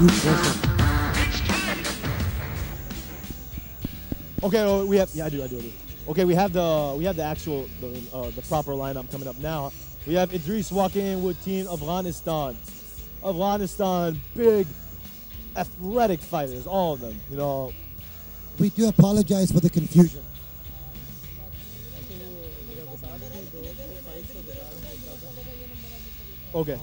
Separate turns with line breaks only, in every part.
nutrition.
Okay, well, we have. Yeah, I do. Okay, we have the actual the proper lineup coming up now. We have Idrees walking in with Team Afghanistan. Afghanistan, big, athletic fighters, all of them. You know.
We do apologize for the confusion.
Okay.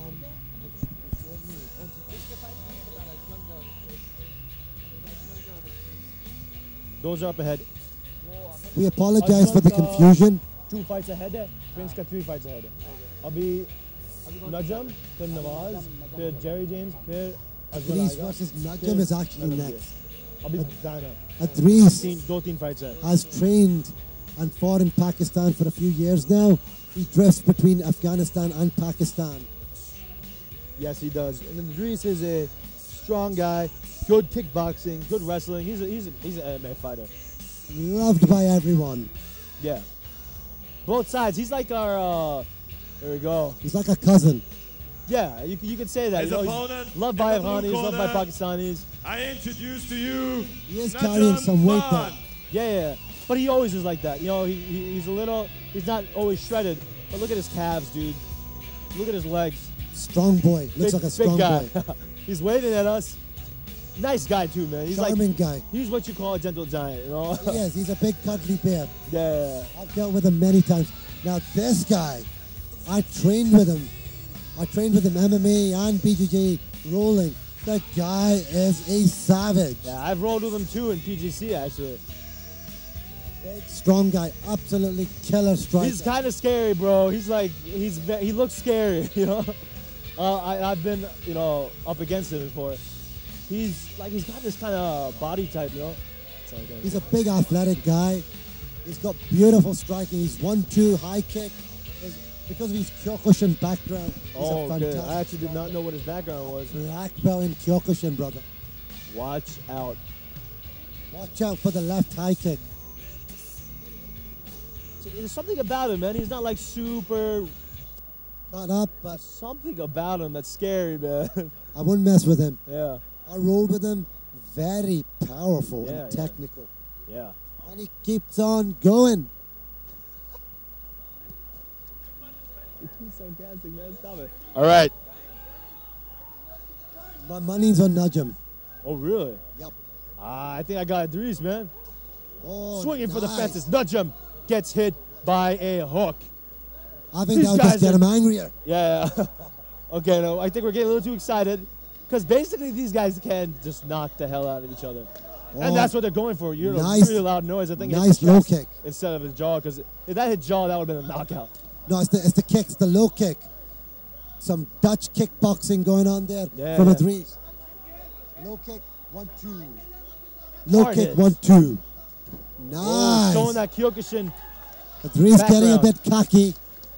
Those are up ahead.
We apologize for the confusion.
2 fights ahead है, Prince का 3 fights ahead है. अभी Najam, फिर नवाज, फिर Jerry James, फिर
Idrees versus Najam is actually next.
अभी Dana.
Idrees
2-3 fights ahead.
has trained and fought in Pakistan for a few years now. He drifts between Afghanistan and Pakistan.
Yes, he does. And Idrees is a strong guy, good kickboxing, good wrestling. He's an MMA fighter.
Loved by everyone.
Yeah. Both sides. He's like our. There we go.
He's like a cousin.
Yeah, you could say that.
His
you know,
opponent,
loved by
in the blue
Afghanis, loved by
corner.
Pakistanis.
I introduce to you.
He is
Najam
carrying some weight though.
Khan.
Yeah. But he always is like that. You know, he's a little. He's not always shredded. But look at his calves, dude. Look at his legs.
Strong boy. Looks like a strong
guy.
boy.
He's waving at us. Nice guy too, man. He's
Charming
like,
guy.
He's what you call a gentle giant, you know?
He is. He's a big cuddly bear.
Yeah.
I've dealt with him many times. Now this guy, I trained with him. I trained with him MMA and BJJ rolling. The guy is a savage.
Yeah, I've rolled with him too in PGC actually.
Big, strong guy, absolutely killer striker.
He's kind of scary, bro. He looks scary, you know. I've been, you know, up against him before. He's got this kind of body type, you know.
He's a big athletic guy. He's got beautiful striking. He's 1-2 high kick. Because of his Kyokushin background, he's a fantastic
good. I actually did not know what his background was.
Black belt in Kyokushin, brother.
Watch out.
Watch out for the left high kick.
So there's something about him, man. He's not like super.
Not up, but
something about him that's scary, man.
I wouldn't mess with him.
Yeah.
I rolled with him. Very powerful and technical.
Yeah.
And he keeps on going.
He's sarcastic, man. Stop it. All right.
My money's on Najam.
Oh, really?
Yep.
I think I got Idrees, man.
Oh,
swinging for the
nice.
fences. Najam gets hit by a hook.
I think that'll just get him angrier.
Yeah. Okay, no, I think we're getting a little too excited because basically these guys can just knock the hell out of each other. And that's what they're going for. You know,
nice,
really loud noise. I think
nice low kick
instead of his jaw, because if that hit jaw, that would have been a knockout.
No, it's the kick, it's the low kick. Some Dutch kickboxing going on there from Idrees. Low kick, 1-2. Low
Hard
kick,
hits.
1-2. Nice.
Oh, showing that Kyokushin.
Idrees getting a bit cocky.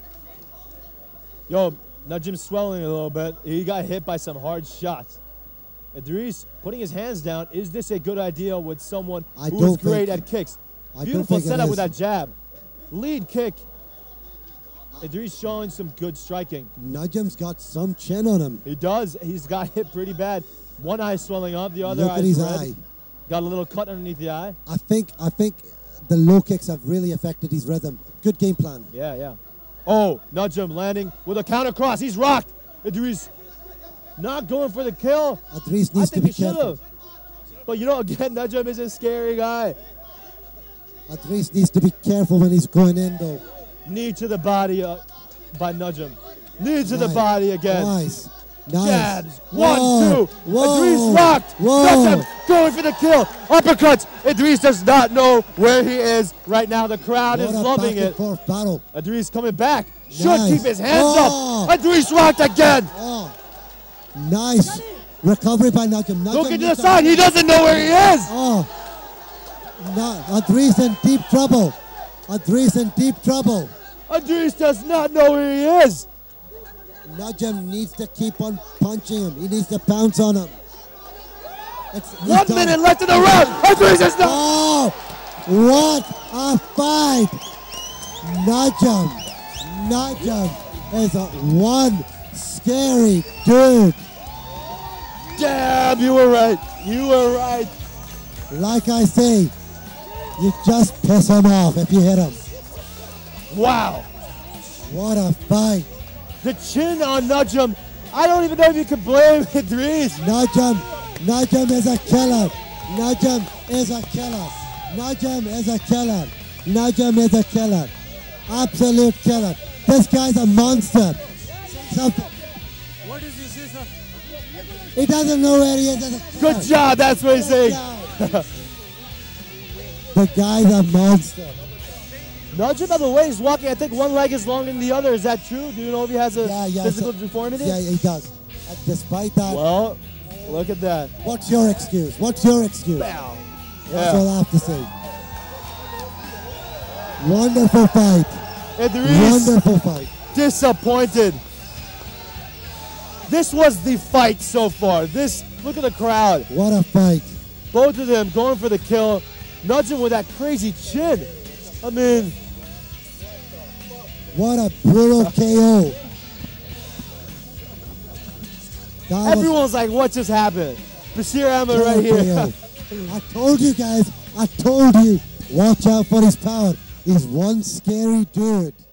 Yo, Najim's swelling a little bit. He got hit by some hard shots. Idrees putting his hands down. Is this a good idea with someone who's great at kicks? Beautiful setup with that jab. Lead kick. Idrees showing some good striking.
Najam's got some chin on him.
He does. He's got hit pretty bad. One eye swelling up, the other
Look at his
red.
eye.
Got a little cut underneath the eye.
I think the low kicks have really affected his rhythm. Good game plan.
Yeah, yeah. Oh, Najam landing with a counter cross. He's rocked. Idrees not going for the kill.
Idrees needs to be careful.
But you know, again, Najam is a scary guy.
Idrees needs to be careful when he's going in, though.
Knee to the body by Najam. Knee to the body again.
Nice.
Jabs.
Whoa.
1, 2. Idrees rocked. Najam going for the kill. Uppercuts. Idrees does not know where he is right now. The crowd is loving it.
Forth battle.
Idrees coming back. Should keep his hands up. Idrees rocked again.
Nice. Recovery by Najam.
Looking to the side. He doesn't know where he is.
Idrees in deep trouble. Idrees in deep trouble.
Idrees does not know where he is.
Najam needs to keep on punching him. He needs to pounce on him.
1 minute left in the round. Idrees is not.
Oh, what a fight. Najam is one scary dude.
Damn, you were right. You were right.
Like I say, you just piss him off if you hit him.
Wow.
What a fight.
The chin on Najam. I don't even know if you can blame Idrees.
Najam is a killer. Najam is a killer. Najam is a killer. Najam is a killer. Absolute killer. This guy's a monster.
What is this, sir?
He doesn't know where he is as a killer.
Good job, that's what he's saying.
The guy's a monster.
Najam, by the way, is walking. I think one leg is longer than the other. Is that true? Do you know if he has a physical deformity?
Yeah, he does. And despite that,
Well, look at that.
what's your excuse? What's your excuse?
Bam.
That's all
Yeah.
I have to say. Wonderful fight.
Idrees,
Wonderful fight.
disappointed. This was the fight so far. Look at the crowd.
What a fight.
Both of them going for the kill. Najam with that crazy chin. I mean,
What a brutal KO.
everyone's like, what just happened? Bashir Ahmed right here.
I told you guys. I told you. Watch out for his power. He's one scary dude.